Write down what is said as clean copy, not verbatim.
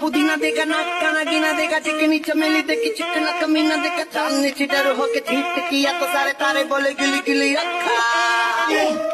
पुदीना देखा नाक काना गिना देखा चिकनी चमेली देखी चिकना कमीना देखा चांदनी चिटर होके छींट किया तो सारे तारे बोले गिली गिली अखा।